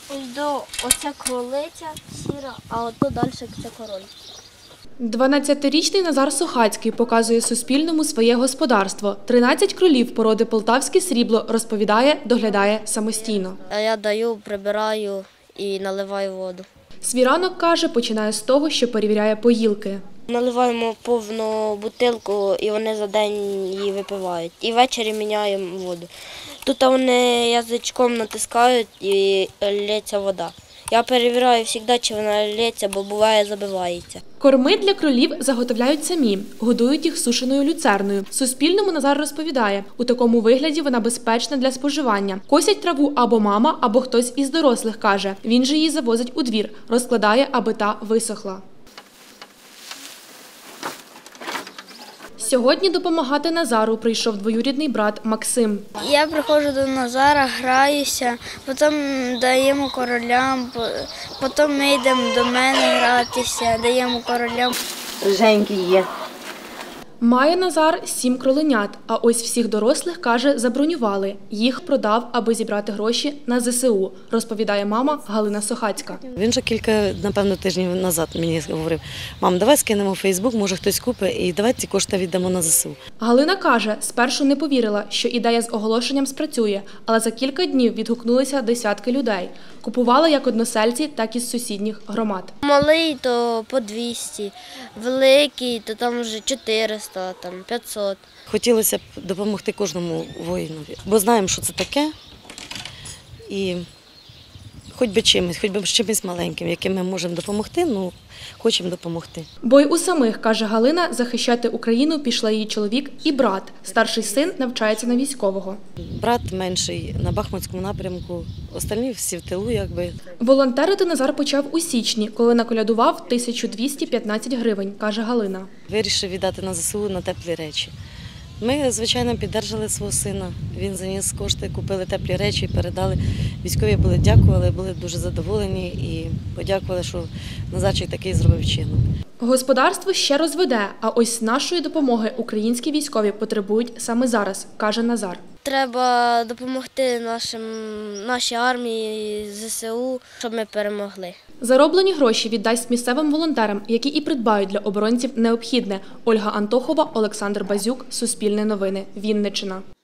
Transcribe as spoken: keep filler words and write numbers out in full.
Ось до оця кролиця сіра, а ото далі це король. дванадцятирічний Назар Сухацький показує Суспільному своє господарство. тринадцять кролів породи полтавське срібло, розповідає, доглядає самостійно. А я даю, прибираю і наливаю воду. Свій ранок, каже, починає з того, що перевіряє поїлки. Наливаємо повну бутилку і вони за день її випивають. І ввечері міняємо воду. Тут вони язичком натискають і лється вода. Я перевіряю завжди, чи вона лється, бо буває забивається. Корми для кролів заготовляють самі, годують їх сушеною люцерною. Суспільному Назар розповідає, у такому вигляді вона безпечна для споживання. Косять траву або мама, або хтось із дорослих, каже. Він же її завозить у двір, розкладає, аби та висохла. Сьогодні допомагати Назару прийшов двоюрідний брат Максим. Я приходжу до Назара, граюся, потім даємо королям, потім ми йдемо до мене гратися, даємо королям. Рженькі є. Має Назар сім кроленят, а ось всіх дорослих, каже, забронювали. Їх продав, аби зібрати гроші на зе се у, розповідає мама Галина Сухацька. Він вже кілька, напевно, тижнів назад мені говорив: мам, давай скинемо в Фейсбук, може хтось купить, і давай ці кошти віддамо на зе се у. Галина каже, спершу не повірила, що ідея з оголошенням спрацює, але за кілька днів відгукнулися десятки людей. Купували як односельці, так і з сусідніх громад. Малий то по двісті, великий то там вже чотириста, там п'ятсот. Хотілося б допомогти кожному воїнові, бо знаємо, що це таке, і хоч би чимось, хоч би чимось маленьким, яким ми можемо допомогти, ну, хочемо допомогти. Бо й у самих, каже Галина, захищати Україну пішла її чоловік і брат. Старший син навчається на військового. Брат менший на Бахмутському напрямку, остальні всі в тилу, якби. Волонтерити Назар почав у січні, коли наколядував тисячу двісті п'ятнадцять гривень, каже Галина. Вирішив віддати на зе се у на теплі речі. Ми, звичайно, підтримали свого сина. Він заніс кошти, купили теплі речі, передали. Військові були дякували, були дуже задоволені і подякували, що Назарчик такий зробив вчинок. Господарство ще розведе, а ось нашої допомоги українські військові потребують саме зараз, каже Назар. Треба допомогти нашим, нашій армії, зе се у, щоб ми перемогли. Зароблені гроші віддасть місцевим волонтерам, які і придбають для оборонців необхідне. Ольга Антохова, Олександр Базюк, Суспільне новини, Вінниччина.